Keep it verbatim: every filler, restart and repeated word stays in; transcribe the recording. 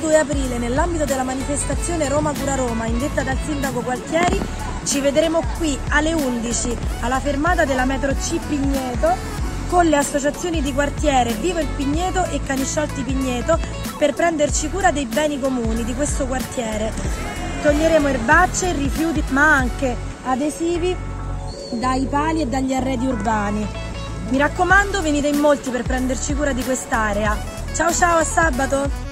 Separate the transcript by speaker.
Speaker 1: due aprile, nell'ambito della manifestazione Roma Cura Roma, indetta dal sindaco Gualtieri, ci vedremo qui alle undici alla fermata della metro C Pigneto con le associazioni di quartiere Vivo il Pigneto e Canisciolti Pigneto per prenderci cura dei beni comuni di questo quartiere. Toglieremo erbacce, rifiuti, ma anche adesivi dai pali e dagli arredi urbani. Mi raccomando, venite in molti per prenderci cura di quest'area. Ciao ciao, a sabato!